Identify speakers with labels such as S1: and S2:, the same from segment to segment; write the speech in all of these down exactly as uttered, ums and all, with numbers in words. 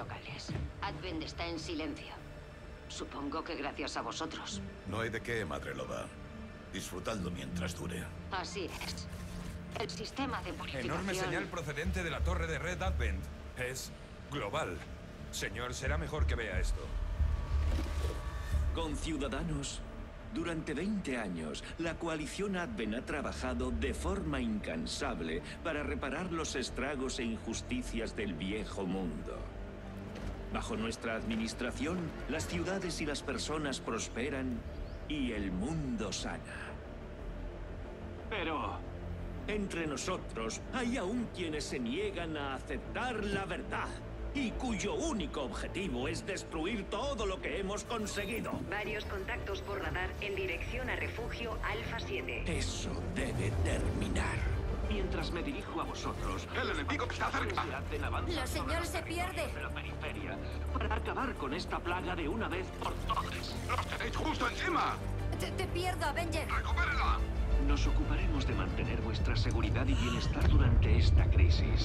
S1: locales. Advent está en silencio. Supongo que gracias a vosotros.
S2: No hay de qué, Madre Loba. Disfrutadlo mientras dure.
S1: Así es. El sistema de purificación...
S3: Enorme señal procedente de la torre de Red Advent. Es global. Señor, será mejor que vea esto.
S4: Conciudadanos, durante veinte años, la coalición Advent ha trabajado de forma incansable para reparar los estragos e injusticias del viejo mundo. Bajo nuestra administración, las ciudades y las personas prosperan y el mundo sana. Pero entre nosotros hay aún quienes se niegan a aceptar la verdad y cuyo único objetivo es destruir todo lo que hemos conseguido.
S5: Varios contactos por radar en dirección a refugio Alfa siete.
S4: Eso debe terminar. Mientras me dirijo a vosotros,
S6: ¡El enemigo que está cerca!
S1: La señal se pierde.
S4: de la periferia, para acabar con esta plaga de una vez por todas.
S6: ¡Los tenéis justo encima!
S1: Te, te pierdo, Avenger.
S6: ¡Recupérala!
S4: Nos ocuparemos de mantener vuestra seguridad y bienestar durante esta crisis.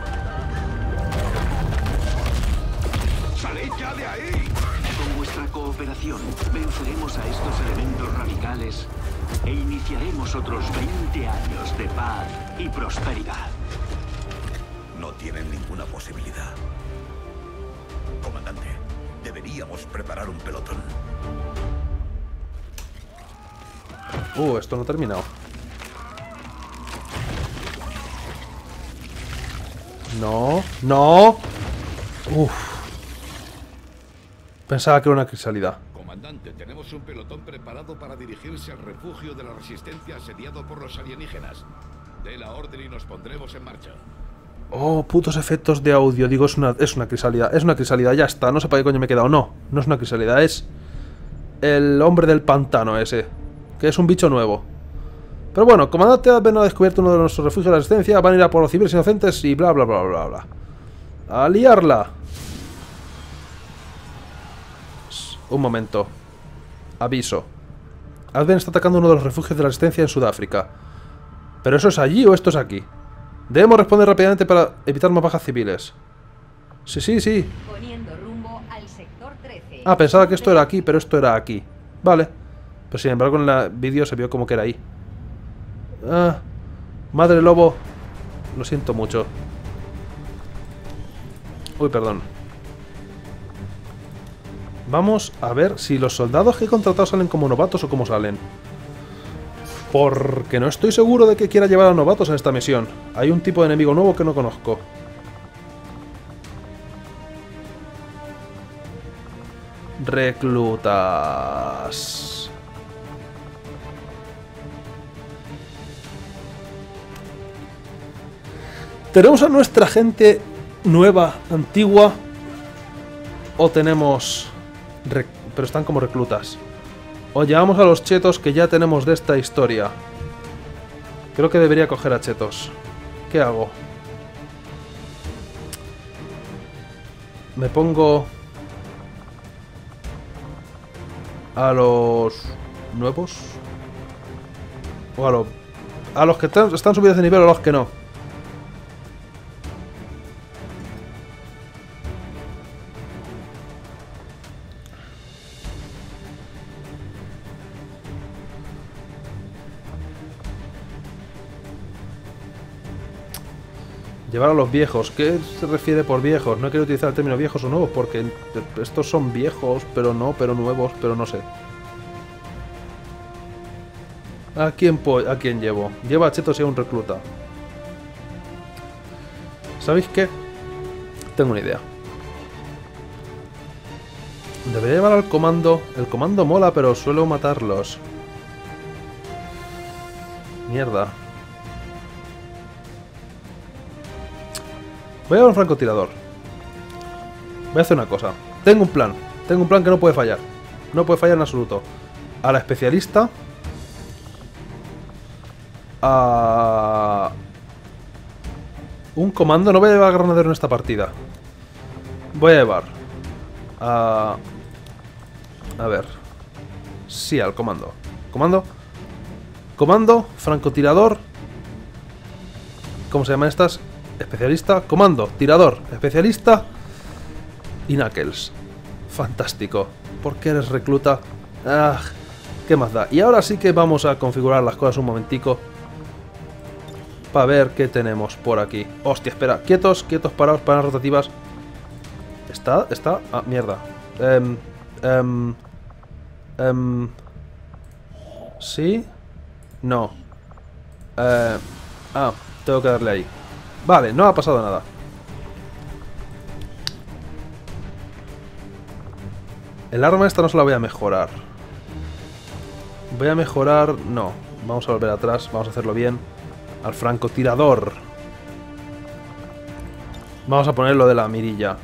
S6: ¡Salid ya de ahí!
S4: Con vuestra cooperación, venceremos a estos elementos radicales e iniciaremos otros veinte años de paz y prosperidad.
S2: No tienen ninguna posibilidad. Comandante, deberíamos preparar un pelotón.
S7: Uh, esto no ha terminado. No, no. Uf. Pensaba que era una crisálida.
S8: Comandante, tenemos un pelotón preparado para dirigirse al refugio de la Resistencia asediado por los alienígenas. Dé la orden y nos pondremos en marcha.
S7: Oh, putos efectos de audio. Digo, es una, es una crisálida. Es una crisálida, ya está. No sé para qué coño me he quedado. No, no es una crisálida. Es el hombre del pantano ese, que es un bicho nuevo. Pero bueno, comandante Advent ha descubierto uno de nuestros refugios de la Resistencia. Van a ir a por los civiles inocentes y bla bla bla bla bla. A liarla. Un momento. Aviso. Advent está atacando uno de los refugios de la Resistencia en Sudáfrica. ¿Pero eso es allí o esto es aquí? Debemos responder rápidamente para evitar más bajas civiles. Sí, sí, sí.
S5: Poniendo rumbo al sector trece.
S7: Ah, pensaba que esto era aquí, pero esto era aquí. Vale. Pero sin embargo en el vídeo se vio como que era ahí. Ah, madre lobo. Lo siento mucho. Uy, perdón. Vamos a ver si los soldados que he contratado salen como novatos o cómo salen. Porque no estoy seguro de que quiera llevar a novatos en esta misión. Hay un tipo de enemigo nuevo que no conozco. Reclutas. ¿Tenemos a nuestra gente nueva, antigua? ¿O tenemos... Rec- pero están como reclutas? ¿O llevamos a los chetos que ya tenemos de esta historia? Creo que debería coger a chetos. ¿Qué hago? Me pongo... a los... nuevos. O a los... a los que están, están subidos de nivel o a los que no. Llevar a los viejos. ¿Qué se refiere por viejos? No quiero utilizar el término viejos o nuevos porque estos son viejos, pero no, pero nuevos, pero no sé. ¿A quién, ¿A quién llevo? Lleva a chetos y a un recluta. ¿Sabéis qué? Tengo una idea. Debería llevar al comando. El comando mola, pero suelo matarlos. Mierda. Voy a llevar un francotirador. Voy a hacer una cosa. Tengo un plan. Tengo un plan que no puede fallar. No puede fallar en absoluto. A la especialista. A... un comando. No voy a llevar granadero en esta partida. Voy a llevar... A... A ver... Sí, al comando. Comando. Comando. Francotirador. ¿Cómo se llaman estas? Especialista. Comando. Tirador. Especialista. y Knuckles. Fantástico. ¿Por qué eres recluta? Ah, ¿qué más da? Y ahora sí que vamos a configurar las cosas un momentico. Para ver qué tenemos por aquí. Hostia, espera. Quietos, quietos, parados, paradas rotativas. ¿Está? ¿Está? Ah, mierda. Em... Em... Em... ¿Sí? No. Eh... Ah, tengo que darle ahí. Vale, no ha pasado nada. El arma esta no se la voy a mejorar. Voy a mejorar... No. Vamos a volver atrás. Vamos a hacerlo bien. Al francotirador. Vamos a poner lo de la mirilla.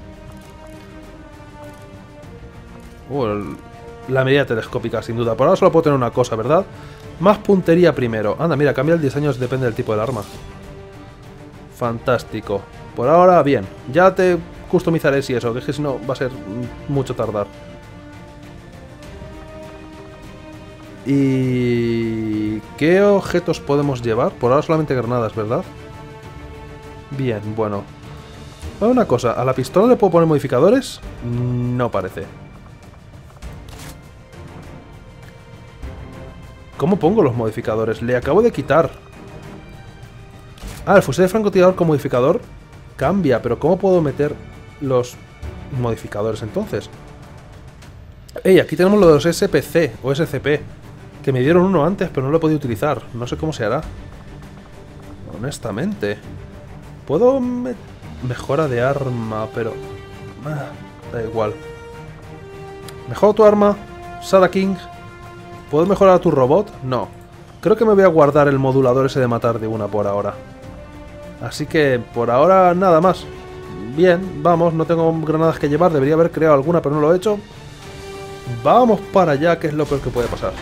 S7: Uh, el... La mirilla telescópica, sin duda. Por ahora solo puedo tener una cosa, ¿verdad? Más puntería primero. Anda, mira, cambia el diseño, depende del tipo del arma. Fantástico. Por ahora, bien. Ya te customizaré si eso, que es que si no va a ser mucho tardar. ¿Y qué objetos podemos llevar? Por ahora solamente granadas, ¿verdad? Bien, bueno. Una cosa, ¿a la pistola le puedo poner modificadores? No parece. ¿Cómo pongo los modificadores? Le acabo de quitar. Ah, el fusil de francotirador con modificador cambia, pero ¿cómo puedo meter los modificadores entonces? Ey, aquí tenemos lo de los S P C o S C P, que me dieron uno antes, pero no lo he podido utilizar. No sé cómo se hará. Honestamente. Puedo... Me... Mejora de arma, pero... Ah, da igual. Mejora tu arma, Sada King. ¿Puedo mejorar a tu robot? No. Creo que me voy a guardar el modulador ese de matar de una por ahora. Así que por ahora nada más. Bien, vamos, no tengo granadas que llevar. Debería haber creado alguna, pero no lo he hecho. Vamos para allá, que es lo peor que puede pasar.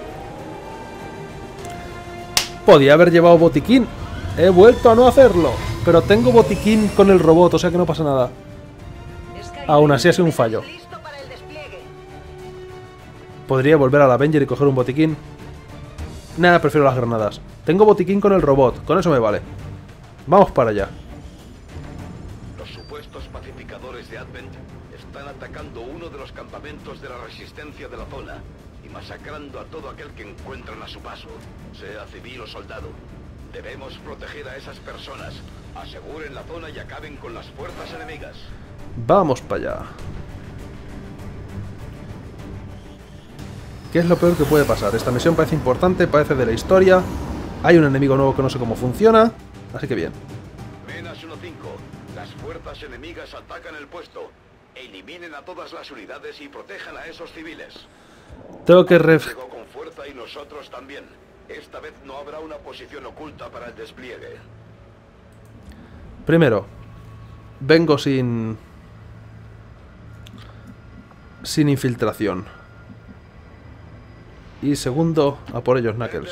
S7: Podía haber llevado botiquín. He vuelto a no hacerlo. Pero tengo botiquín con el robot, o sea que no pasa nada. Aún así ha sido un fallo. Podría volver al Avenger y coger un botiquín. Nada, prefiero las granadas. Tengo botiquín con el robot, con eso me vale. Vamos para allá.
S8: Los supuestos pacificadores de Advent están atacando uno de los campamentos de la resistencia de la zona y masacrando a todo aquel que encuentran a su paso, sea civil o soldado. Debemos proteger a esas personas. Aseguren la zona y acaben con las fuerzas enemigas.
S7: Vamos para allá. ¿Qué es lo peor que puede pasar? Esta misión parece importante, parece de la historia. Hay un enemigo nuevo que no sé cómo funciona. Así que bien.
S8: Menas uno cinco. Las fuerzas enemigas atacan el puesto. Eliminen a todas las unidades y protejan a esos civiles.
S7: Tengo que ref...
S8: Llegó con fuerza y nosotros también. Esta vez no habrá una posición oculta para el despliegue.
S7: Primero, vengo sin... Sin infiltración. Y segundo, a por ellos, Knuckles.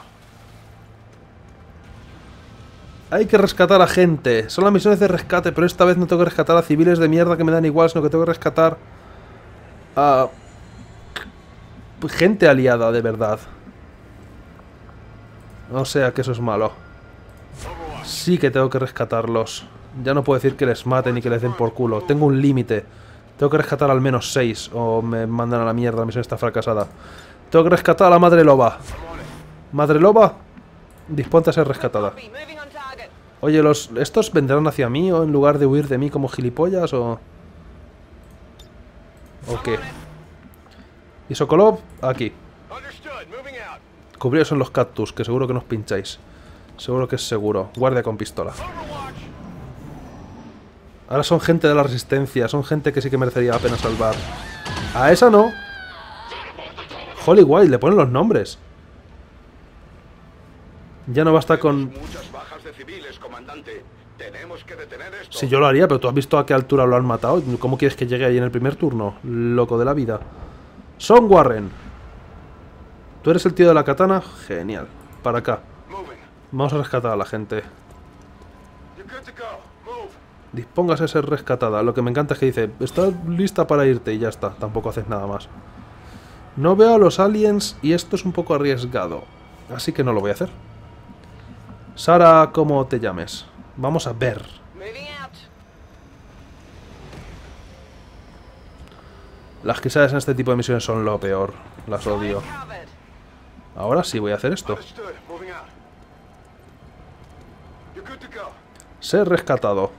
S7: Hay que rescatar a gente. Son las misiones de rescate, pero esta vez no tengo que rescatar a civiles de mierda que me dan igual, sino que tengo que rescatar a... gente aliada, de verdad. O sea que eso es malo. Sí que tengo que rescatarlos. Ya no puedo decir que les maten y que les den por culo. Tengo un límite. Tengo que rescatar al menos seis o me mandan a la mierda, la misión está fracasada. Tengo que rescatar a la Madre Loba. Madre Loba, disponte a ser rescatada. Oye, los ¿estos vendrán hacia mí o en lugar de huir de mí como gilipollas o...? ¿O qué? Y Sokolov, aquí. Cubríos en los cactus, que seguro que nos pincháis. Seguro que es seguro. Guardia con pistola. Ahora son gente de la resistencia. Son gente que sí que merecería la pena salvar. A esa no. Holy White, le ponen los nombres. Ya no basta con...
S8: Muchas bajas de civiles, comandante. Tenemos que detener esto.
S7: Si yo lo haría, pero tú has visto a qué altura lo han matado. ¿Cómo quieres que llegue ahí en el primer turno? Loco de la vida. Son Warren. ¿Tú eres el tío de la katana? Genial. Para acá. Vamos a rescatar a la gente. Dispóngase a ser rescatada. Lo que me encanta es que dice, estás lista para irte y ya está. Tampoco haces nada más. No veo a los aliens y esto es un poco arriesgado. Así que no lo voy a hacer. Sara, ¿cómo te llames? Vamos a ver. Las crisales en este tipo de misiones son lo peor. Las odio. Ahora sí voy a hacer esto. Ser rescatado.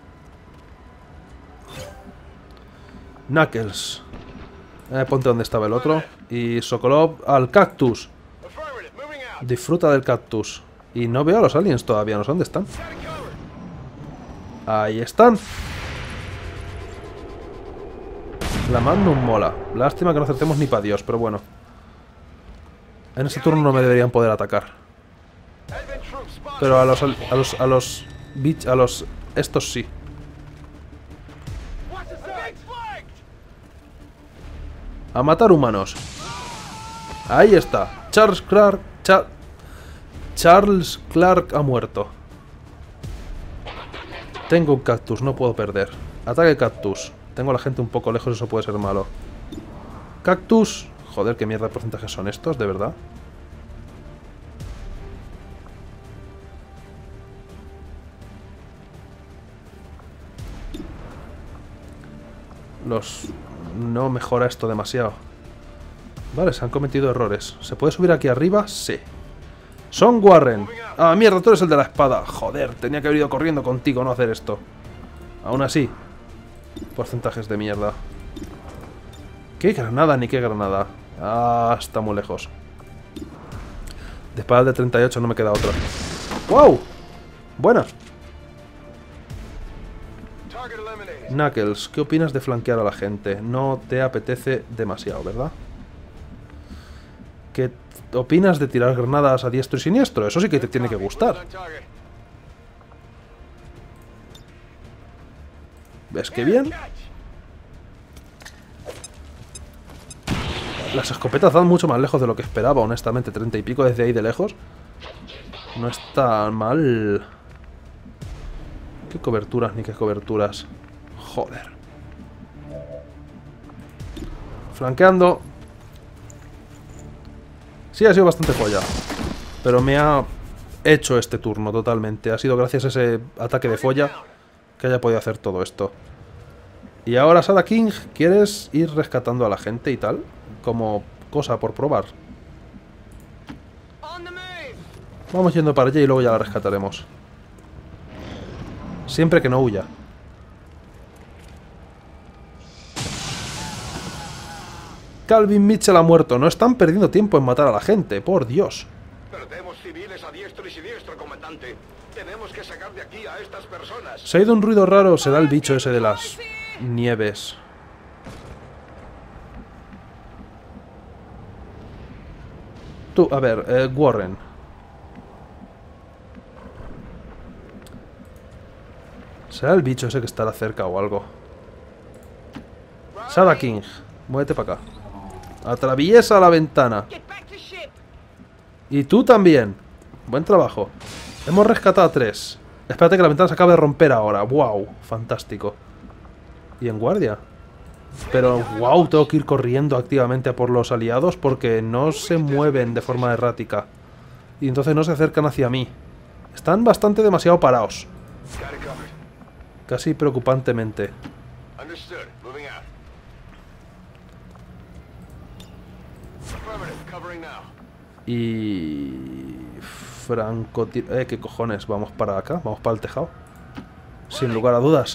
S7: Knuckles. Eh, ponte donde estaba el otro. Y Sokolov al cactus. Disfruta del cactus. Y no veo a los aliens todavía. No sé dónde están. Ahí están. La Magnum mola. Lástima que no acertemos ni para Dios, pero bueno. En este turno no me deberían poder atacar. Pero a los... A los... A los... Bitch, a los... Estos sí. A matar humanos. Ahí está. Charles Clark... Char Charles Clark ha muerto. Tengo un cactus, no puedo perder. Ataque cactus. Tengo a la gente un poco lejos, eso puede ser malo. Cactus. Joder, qué mierda de porcentajes son estos, de verdad. Los... No mejora esto demasiado. Vale, se han cometido errores. ¿Se puede subir aquí arriba? Sí. Son Warren. Ah, mierda, tú eres el de la espada. Joder, tenía que haber ido corriendo contigo, no hacer esto. Aún así. Porcentajes de mierda. ¿Qué granada ni qué granada? Ah, está muy lejos. De espada de treinta y ocho no me queda otra. ¡Wow! Buena. Knuckles, ¿qué opinas de flanquear a la gente? No te apetece demasiado, ¿verdad? ¿Qué opinas de tirar granadas a diestro y siniestro? Eso sí que te tiene que gustar. ¿Ves qué bien? Las escopetas dan mucho más lejos de lo que esperaba, honestamente. Treinta y pico desde ahí de lejos. No está mal. ¿Qué coberturas ni qué coberturas? Joder. Flanqueando. Sí, ha sido bastante joya. Pero me ha hecho este turno totalmente. Ha sido gracias a ese ataque de folla que haya podido hacer todo esto. Y ahora, Sada King, ¿quieres ir rescatando a la gente y tal? Como cosa por probar. Vamos yendo para allá y luego ya la rescataremos. Siempre que no huya. Calvin Mitchell ha muerto. No están perdiendo tiempo en matar a la gente, por Dios.
S8: Perdemos civiles a diestro y siniestro, comandante. Tenemos que sacar de aquí a estas personas.
S7: Se ha ido un ruido raro. Será el bicho ese de las nieves. Tú, a ver, eh, Warren. ¿Será el bicho ese que estará cerca o algo? Sada King, muévete para acá. Atraviesa la ventana. Y tú también. Buen trabajo. Hemos rescatado a tres. Espérate que la ventana se acabe de romper ahora. ¡Wow! Fantástico. ¿Y en guardia? Pero, wow, tengo que ir corriendo activamente a por los aliados porque no se mueven de forma errática. Y entonces no se acercan hacia mí. Están bastante demasiado parados. Casi preocupantemente. Y... Franco... Eh, ¿qué cojones? Vamos para acá, vamos para el tejado. Sin lugar a dudas.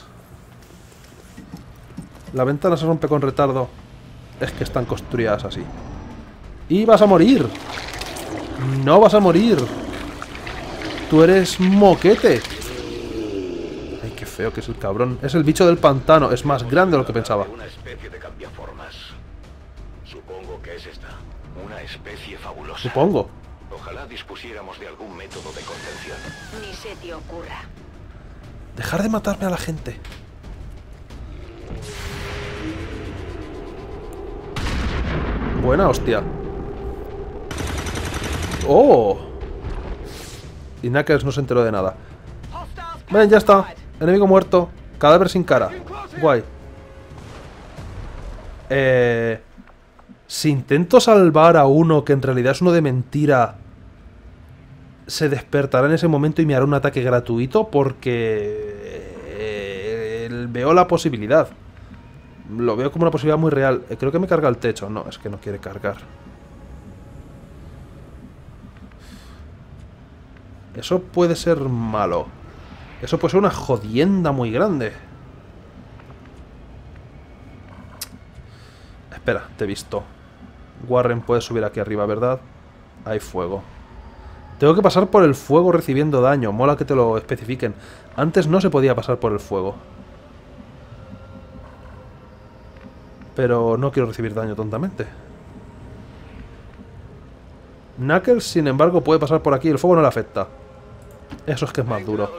S7: La ventana se rompe con retardo. Es que están construidas así. ¡Y vas a morir! ¡No vas a morir! ¡Tú eres moquete! ¡Ay, qué feo que es el cabrón! Es el bicho del pantano. Es más grande de lo que pensaba.
S8: Una especie de cambiaformas. Supongo que es esta. Una especie fabulosa.
S7: Supongo.
S8: Ojalá dispusiéramos de algún método de contención.
S1: Ni se te ocurra.
S7: Dejar de matarme a la gente. Buena hostia. ¡Oh! Y Knuckles no se enteró de nada. Ven, ya está. Enemigo muerto. Cadáver sin cara. Guay. Eh... Si intento salvar a uno que en realidad es uno de mentira, se despertará en ese momento y me hará un ataque gratuito porque... Eh, veo la posibilidad. Lo veo como una posibilidad muy real. Eh, creo que me carga el techo. No, es que no quiere cargar. Eso puede ser malo. Eso puede ser una jodienda muy grande. Espera, te he visto. Warren, puedes subir aquí arriba, ¿verdad? Hay fuego. Tengo que pasar por el fuego recibiendo daño. Mola que te lo especifiquen. Antes no se podía pasar por el fuego. Pero no quiero recibir daño tontamente. Knuckles, sin embargo, puede pasar por aquí. El fuego no le afecta. Eso es que es más duro.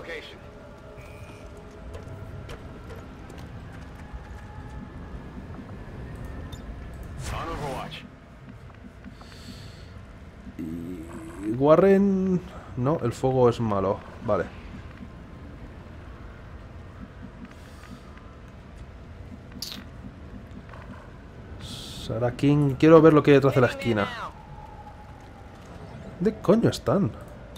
S7: Y Warren... No, el fuego es malo. Vale. Sarah King... Quiero ver lo que hay detrás de la esquina. ¿Dónde coño están?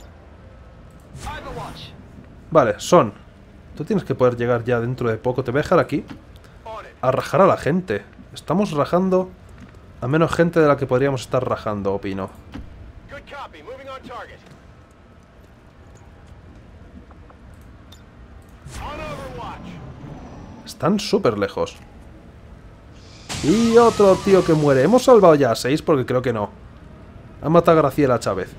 S7: Vale, son. Tú tienes que poder llegar ya dentro de poco. Te voy a dejar aquí a rajar a la gente. Estamos rajando a menos gente de la que podríamos estar rajando, opino. Están súper lejos. Y otro tío que muere. ¿Hemos salvado ya a seis? Porque creo que no. Ha matado a Graciela Chávez.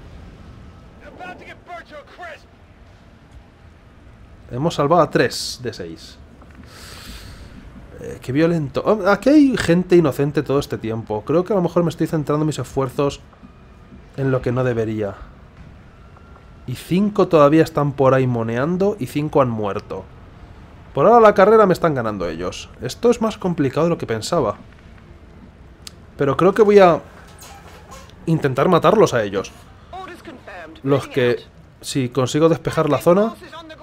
S7: Hemos salvado a tres de seis. Eh, qué violento. Oh, aquí hay gente inocente todo este tiempo. Creo que a lo mejor me estoy centrando mis esfuerzos en lo que no debería. Y cinco todavía están por ahí moneando y cinco han muerto. Por ahora la carrera me están ganando ellos. Esto es más complicado de lo que pensaba. Pero creo que voy a intentar matarlos a ellos. Los que, si consigo despejar la zona...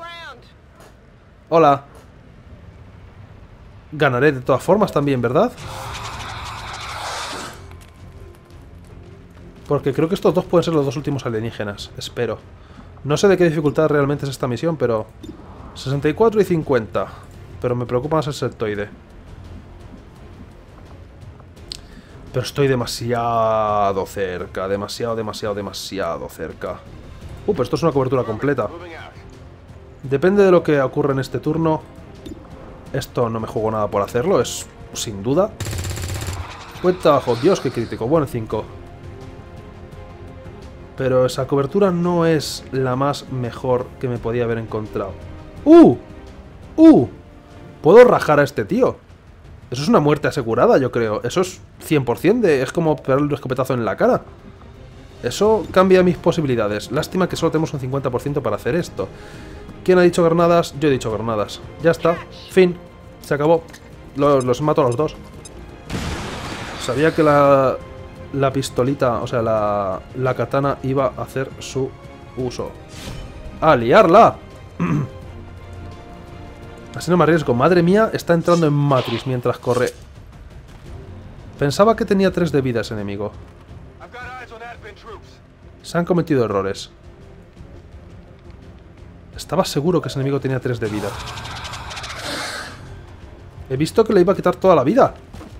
S7: Hola. Ganaré de todas formas también, ¿verdad? Porque creo que estos dos pueden ser los dos últimos alienígenas. Espero. No sé de qué dificultad realmente es esta misión, pero... sesenta y cuatro y cincuenta. Pero me preocupa más el sectoide. Pero estoy demasiado cerca. Demasiado, demasiado, demasiado cerca. Uh, pero esto es una cobertura completa. Depende de lo que ocurra en este turno. Esto no me juego nada por hacerlo, es sin duda. Buen trabajo, Dios, qué crítico. Bueno, cinco. Pero esa cobertura no es la más mejor que me podía haber encontrado. ¡Uh! ¡Uh! Puedo rajar a este tío. Eso es una muerte asegurada, yo creo. Eso es cien por cien de... Es como pegarle un escopetazo en la cara. Eso cambia mis posibilidades. Lástima que solo tenemos un cincuenta por ciento para hacer esto. ¿Quién ha dicho granadas? Yo he dicho granadas. Ya está. Fin. Se acabó. Los, los mato a los dos. Sabía que la... La pistolita, o sea, la... La katana iba a hacer su uso. ¡A liarla! Así no me arriesgo. Madre mía, está entrando en Matrix mientras corre. Pensaba que tenía tres de vida ese enemigo. Se han cometido errores. Estaba seguro que ese enemigo tenía tres de vida. He visto que le iba a quitar toda la vida.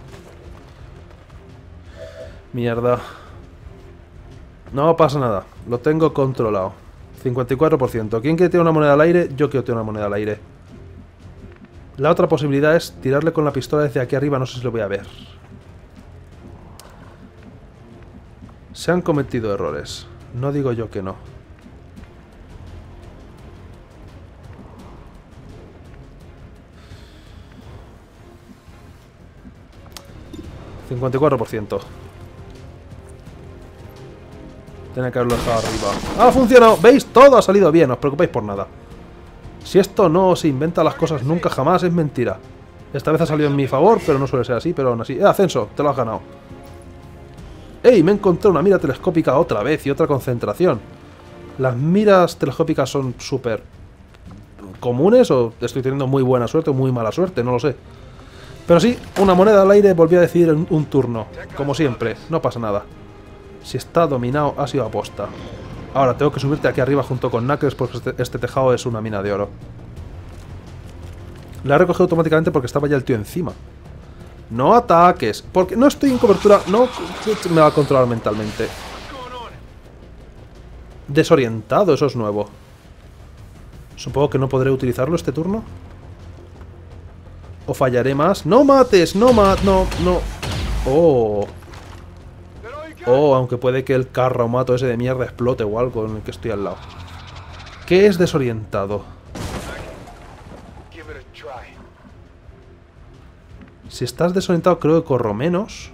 S7: Mierda. No pasa nada. Lo tengo controlado. cincuenta y cuatro por ciento. ¿Quién quiere tirar una moneda al aire? Yo quiero tirar una moneda al aire. La otra posibilidad es tirarle con la pistola desde aquí arriba. No sé si lo voy a ver. Se han cometido errores. No digo yo que no. cincuenta y cuatro por ciento. Tiene que haberlo dejado arriba. ¡Ha funcionado! ¿Veis? Todo ha salido bien. No os preocupéis por nada. Si esto no se inventa las cosas nunca jamás, es mentira. Esta vez ha salido en mi favor, pero no suele ser así. Pero aún así... ¡Eh, ascenso! Te lo has ganado. ¡Ey! Me encontré una mira telescópica otra vez y otra concentración. ¿Las miras telescópicas son súper comunes o estoy teniendo muy buena suerte o muy mala suerte? No lo sé. Pero sí, una moneda al aire volví a decidir en un turno. Como siempre, no pasa nada. Si está dominado, ha sido aposta. Ahora tengo que subirte aquí arriba junto con Knuckles porque este, este tejado es una mina de oro. La he recogido automáticamente porque estaba ya el tío encima. No ataques. Porque no estoy en cobertura. No me va a controlar mentalmente. Desorientado, eso es nuevo. Supongo que no podré utilizarlo este turno. O fallaré más. ¡No mates! ¡No mates! No, no. Oh. Oh, aunque puede que el carromato ese de mierda explote o algo en el que estoy al lado. ¿Qué es desorientado? Si estás desorientado creo que corro menos.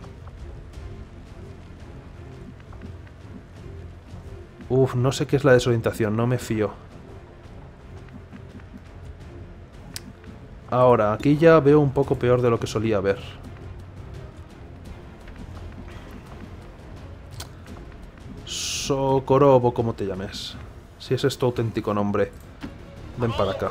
S7: Uf, no sé qué es la desorientación, no me fío. Ahora, aquí ya veo un poco peor de lo que solía ver. Socorro, como te llames. Si ese es tu auténtico nombre. Ven para acá.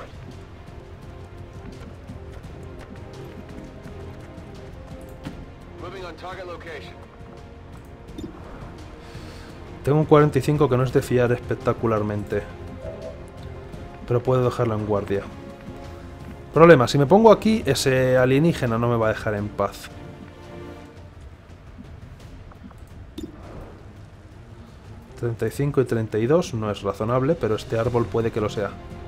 S7: Tengo un cuarenta y cinco que no es de fiar espectacularmente. Pero puedo dejarlo en guardia. Problema, si me pongo aquí, ese alienígena no me va a dejar en paz. treinta y cinco y treinta y dos no es razonable, pero este árbol puede que lo sea.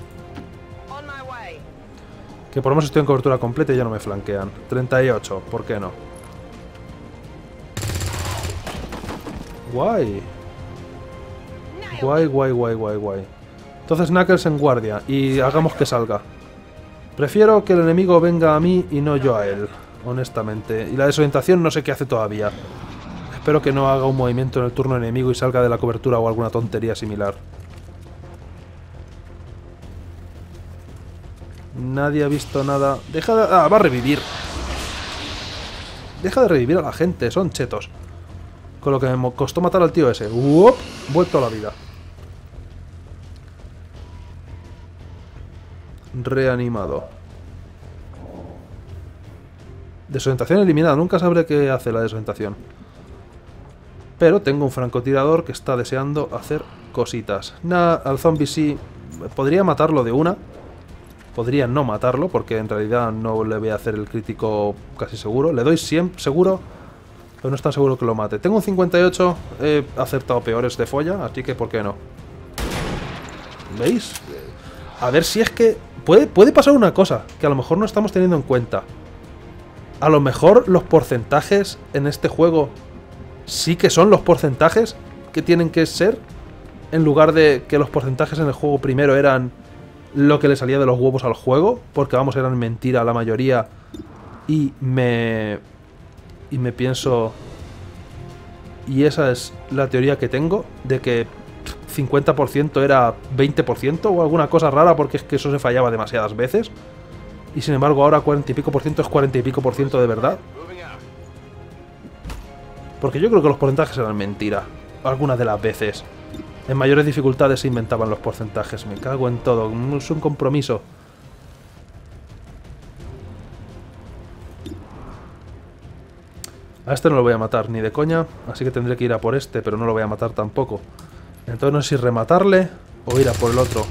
S7: Que por lo menos estoy en cobertura completa y ya no me flanquean. treinta y ocho, ¿por qué no? Guay. Guay, guay, guay, guay, guay. Entonces Knuckles en guardia y hagamos que salga. Prefiero que el enemigo venga a mí y no yo a él, honestamente. Y la desorientación no sé qué hace todavía. Espero que no haga un movimiento en el turno enemigo y salga de la cobertura o alguna tontería similar. Nadie ha visto nada. Deja de... Ah, va a revivir. Deja de revivir a la gente, son chetos. Con lo que me costó matar al tío ese. ¡Uop! Vuelto a la vida. Reanimado. Desorientación eliminada. Nunca sabré qué hace la desorientación. Pero tengo un francotirador que está deseando hacer cositas. Nah, al zombie sí. Podría matarlo de una. Podría no matarlo, porque en realidad no le voy a hacer el crítico casi seguro. Le doy siempre seguro, pero no es tan seguro que lo mate. Tengo un cincuenta y ocho. He acertado peores de folla, así que ¿por qué no? ¿Veis? A ver si es que... Puede, puede pasar una cosa, que a lo mejor no estamos teniendo en cuenta. A lo mejor los porcentajes en este juego... sí que son los porcentajes que tienen que ser, en lugar de que los porcentajes en el juego primero eran lo que le salía de los huevos al juego, porque vamos, eran mentira la mayoría, y me y me pienso, y esa es la teoría que tengo, de que cincuenta por ciento era veinte por ciento o alguna cosa rara, porque es que eso se fallaba demasiadas veces, y sin embargo ahora cuarenta y pico por ciento es cuarenta y pico por ciento de verdad. Porque yo creo que los porcentajes eran mentira. Algunas de las veces. En mayores dificultades se inventaban los porcentajes. Me cago en todo. Es un compromiso. A este no lo voy a matar ni de coña. Así que tendré que ir a por este, pero no lo voy a matar tampoco. Entonces no sé si rematarle o ir a por el otro.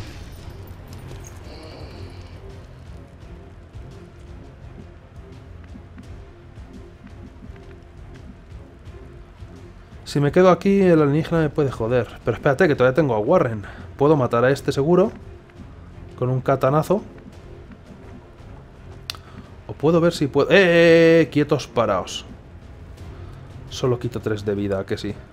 S7: Si me quedo aquí, el alienígena me puede joder. Pero espérate, que todavía tengo a Warren. Puedo matar a este seguro. Con un katanazo. O puedo ver si puedo... ¡Eh, eh, eh! Quietos, paraos. Solo quito tres de vida, que sí.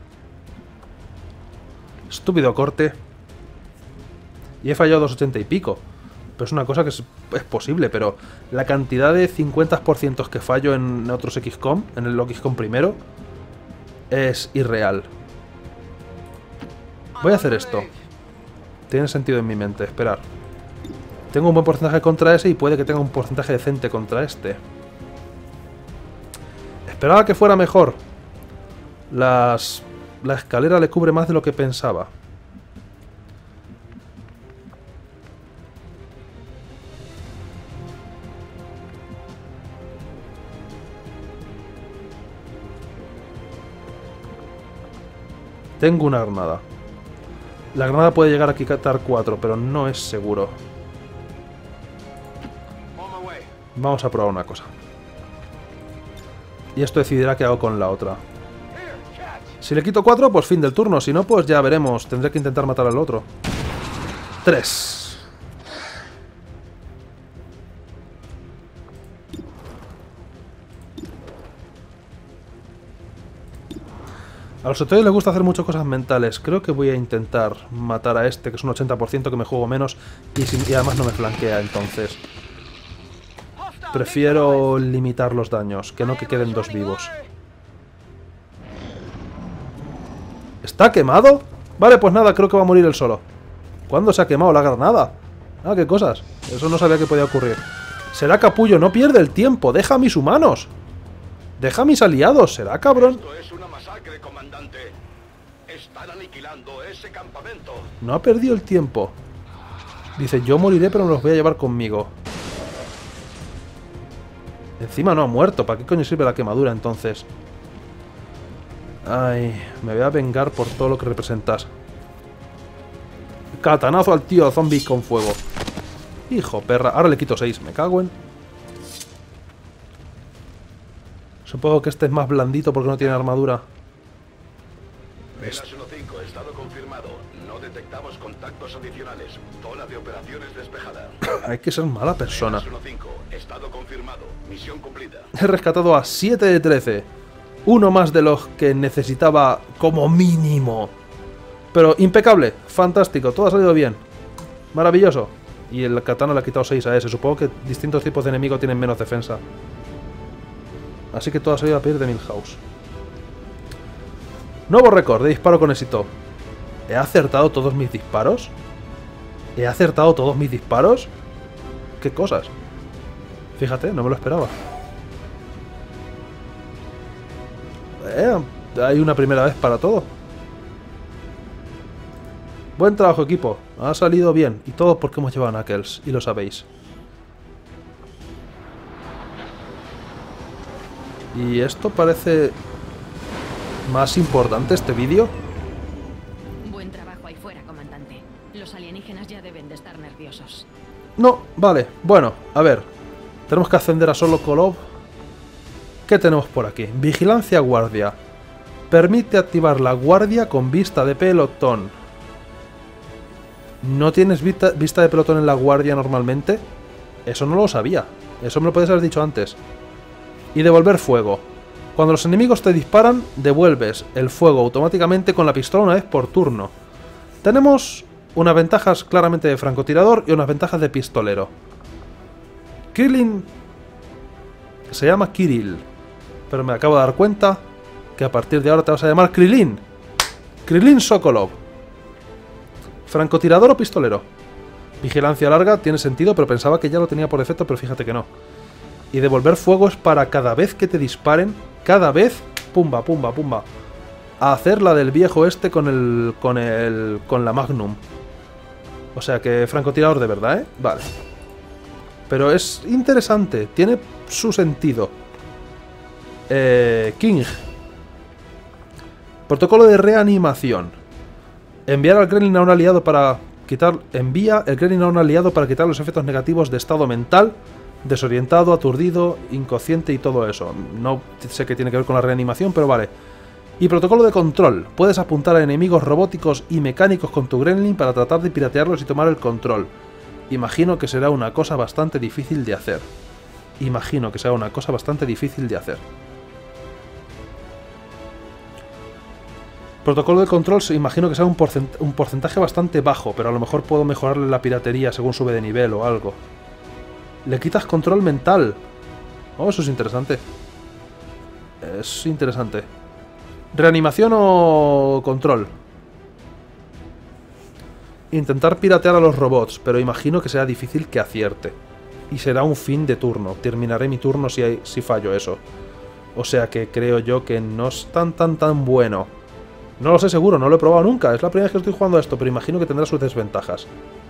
S7: Estúpido corte. Y he fallado dos ochenta y pico. Pero es una cosa que es, es posible, pero... la cantidad de cincuenta por ciento que fallo en otros equis com, en el equis com primero... es irreal. Voy a hacer esto. Tiene sentido en mi mente, esperar. Tengo un buen porcentaje contra ese y puede que tenga un porcentaje decente contra este. Esperaba que fuera mejor. Las... La escalera le cubre más de lo que pensaba. Tengo una granada. La granada puede llegar a quitar cuatro, pero no es seguro. Vamos a probar una cosa. Y esto decidirá qué hago con la otra. Si le quito cuatro, pues fin del turno. Si no, pues ya veremos. Tendré que intentar matar al otro. tres. A los otros les gusta hacer muchas cosas mentales. Creo que voy a intentar matar a este, que es un ochenta por ciento, que me juego menos. Y, sin, y además no me flanquea, entonces. Prefiero limitar los daños, que no que queden dos vivos. ¿Está quemado? Vale, pues nada, creo que va a morir él solo. ¿Cuándo se ha quemado la granada? Ah, qué cosas. Eso no sabía que podía ocurrir. Será capullo, no pierde el tiempo. Deja a mis humanos. Deja a mis aliados. Será cabrón.
S8: Esto es una masacre, comandante. Están aniquilando ese campamento.
S7: No ha perdido el tiempo. Dice, yo moriré, pero me los voy a llevar conmigo. Encima no ha muerto. ¿Para qué coño sirve la quemadura, entonces? Ay, me voy a vengar por todo lo que representas. Catanazo al tío zombie con fuego. Hijo perra. Ahora le quito seis. Me cago en... Supongo que este es más blandito porque no tiene armadura.
S8: Velas uno cinco, estado confirmado. No detectamos contactos adicionales. Zona de operaciones despejada.
S7: Hay que ser mala persona.
S8: Velas uno cinco, estado confirmado. Misión cumplida.
S7: He rescatado a siete de trece. Uno más de los que necesitaba como mínimo. Pero impecable, fantástico, todo ha salido bien. Maravilloso. Y el katana le ha quitado seis a ese. Supongo que distintos tipos de enemigos tienen menos defensa. Así que todo ha salido a pedir de Milhouse. Nuevo récord de disparo con éxito. ¿He acertado todos mis disparos? ¿He acertado todos mis disparos? ¿Qué cosas? Fíjate, no me lo esperaba. Eh, hay una primera vez para todo. Buen trabajo, equipo. Ha salido bien. Y todo porque hemos llevado a Knuckles. Y lo sabéis. Y esto parece más importante, este vídeo.
S9: Buen trabajo ahí fuera, comandante. Los alienígenas ya deben de estar nerviosos.
S7: No, vale. Bueno, a ver. Tenemos que ascender a Sokolov. ¿Qué tenemos por aquí? Vigilancia guardia. Permite activar la guardia con vista de pelotón. ¿No tienes vista, vista de pelotón en la guardia normalmente? Eso no lo sabía. Eso me lo podías haber dicho antes. Y devolver fuego. Cuando los enemigos te disparan, devuelves el fuego automáticamente con la pistola una vez por turno. Tenemos unas ventajas claramente de francotirador y unas ventajas de pistolero. Krillin se llama Kirill, pero me acabo de dar cuenta que a partir de ahora te vas a llamar Krillin. Krillin Sokolov. ¿Francotirador o pistolero? Vigilancia larga tiene sentido, pero pensaba que ya lo tenía por defecto, pero fíjate que no. Y devolver fuego es para cada vez que te disparen, cada vez, pumba, pumba, pumba, a hacer la del viejo este con el, con el, con la Magnum. O sea que francotirador de verdad, ¿eh? Vale. Pero es interesante, tiene su sentido. Eh, King. Protocolo de reanimación. Enviar al Kremlin a un aliado para quitar, envía el Kremlin a un aliado para quitar los efectos negativos de estado mental. Desorientado, aturdido, inconsciente y todo eso. No sé qué tiene que ver con la reanimación, pero vale. Y protocolo de control. Puedes apuntar a enemigos robóticos y mecánicos con tu Gremlin para tratar de piratearlos y tomar el control. Imagino que será una cosa bastante difícil de hacer. Imagino que será una cosa bastante difícil de hacer. Protocolo de control, imagino que será un, porcent- un porcentaje bastante bajo, pero a lo mejor puedo mejorarle la piratería según sube de nivel o algo. Le quitas control mental. Oh, eso es interesante. Es interesante. ¿Reanimación o control? Intentar piratear a los robots, pero imagino que será difícil que acierte. Y será un fin de turno. Terminaré mi turno si, hay, si fallo eso. O sea que creo yo que no es tan tan tan bueno. No lo sé seguro, no lo he probado nunca. Es la primera vez que estoy jugando a esto, pero imagino que tendrá sus desventajas.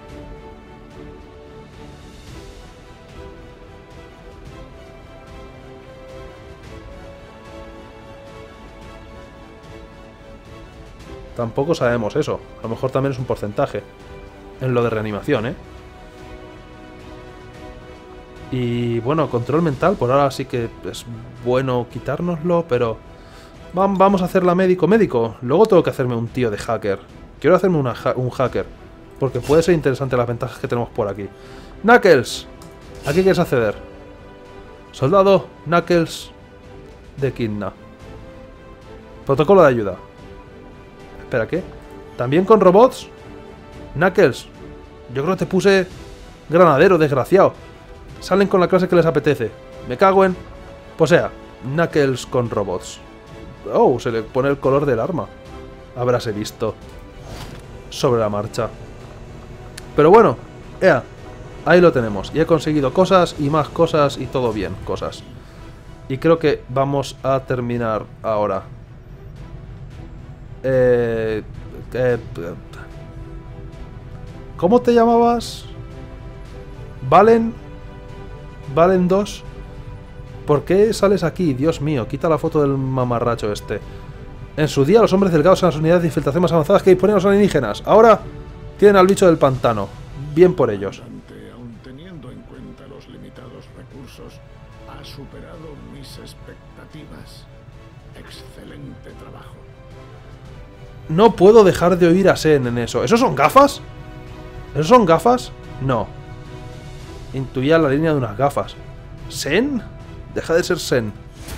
S7: Tampoco sabemos eso. A lo mejor también es un porcentaje. En lo de reanimación, ¿eh? Y bueno, control mental, por ahora sí que es bueno quitárnoslo, pero... Vamos a hacerla médico, médico. Luego tengo que hacerme un tío de hacker. Quiero hacerme una ha un hacker, porque puede ser interesante las ventajas que tenemos por aquí. Knuckles, ¿a qué quieres acceder? Soldado Knuckles de Kidna. Protocolo de ayuda. Espera, ¿qué? ¿También con robots? Knuckles, yo creo que te puse granadero, desgraciado. Salen con la clase que les apetece. Me cago en... Pues sea, Knuckles con robots. Oh, se le pone el color del arma. Habráse visto. Sobre la marcha. Pero bueno, ea, ahí lo tenemos. Y he conseguido cosas y más cosas y todo bien, cosas. Y creo que vamos a terminar ahora. Eh, eh, ¿Cómo te llamabas? ¿Valen? ¿Valen dos? ¿Por qué sales aquí? Dios mío, quita la foto del mamarracho este. En su día los hombres delgados eran las unidades de infiltración más avanzadas que disponían los alienígenas. Ahora tienen al bicho del pantano. Bien por ellos.
S10: Aun teniendo en cuenta los limitados recursos, ha superado mis expectativas. Excelente trabajo.
S7: No puedo dejar de oír a Sen en eso. ¿Esos son gafas? ¿Esos son gafas? No. Intuía la línea de unas gafas. ¿Sen? Deja de ser Sen.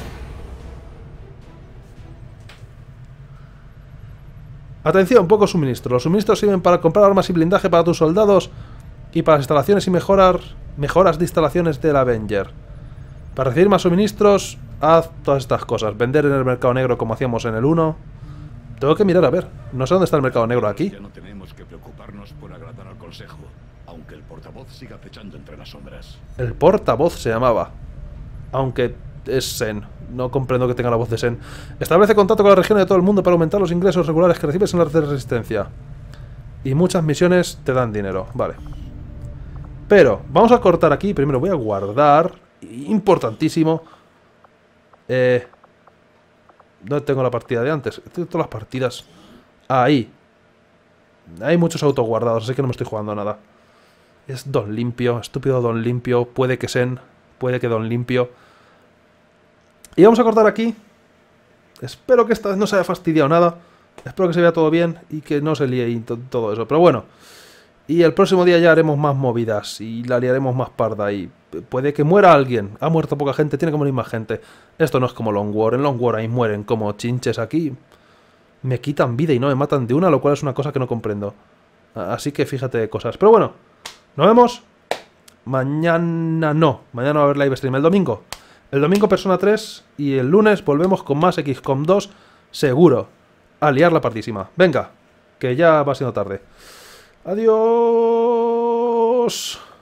S7: Atención, pocos suministros. Los suministros sirven para comprar armas y blindaje para tus soldados y para las instalaciones y mejorar mejoras de instalaciones del Avenger. Para recibir más suministros, haz todas estas cosas. Vender en el mercado negro como hacíamos en el uno. Tengo que mirar a ver. No sé dónde está el mercado negro aquí.
S2: Ya no tenemos que preocuparnos por agradar al consejo, aunque el portavoz siga acechando entre las sombras.
S7: El portavoz se llamaba. Aunque es Sen. No comprendo que tenga la voz de Sen. Establece contacto con la región de todo el mundo para aumentar los ingresos regulares que recibes en la red de resistencia. Y muchas misiones te dan dinero. Vale. Pero, vamos a cortar aquí. Primero voy a guardar. Importantísimo. Eh... ¿Dónde tengo la partida de antes? Tengo todas las partidas. Ahí. Hay muchos autos guardados, así que no me estoy jugando a nada. Es Don Limpio. Estúpido Don Limpio. Puede que Sen. Puede que Don Limpio. Y vamos a cortar aquí. Espero que esta vez no se haya fastidiado nada. Espero que se vea todo bien y que no se líe y todo eso. Pero bueno. Y el próximo día ya haremos más movidas y la liaremos más parda. Y puede que muera alguien. Ha muerto poca gente, tiene que morir más gente. Esto no es como Long War. En Long War ahí mueren como chinches. Aquí me quitan vida y no me matan de una, lo cual es una cosa que no comprendo. Así que fíjate cosas. Pero bueno, nos vemos. Mañana no. Mañana va a haber live stream. El domingo. El domingo Persona tres y el lunes volvemos con más X COM dos, seguro. A liar la partísima. Venga, que ya va siendo tarde. Adiós.